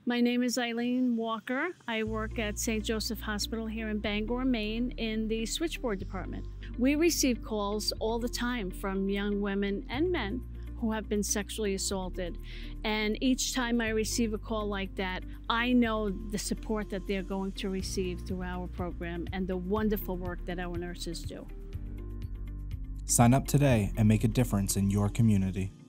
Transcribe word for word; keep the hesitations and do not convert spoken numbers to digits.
My name is Eileen Walker. I work at Saint Joseph Hospital here in Bangor, Maine, in the switchboard department. We receive calls all the time from young women and men who have been sexually assaulted. And each time I receive a call like that, I know the support that they're going to receive through our program and the wonderful work that our nurses do. Sign up today and make a difference in your community.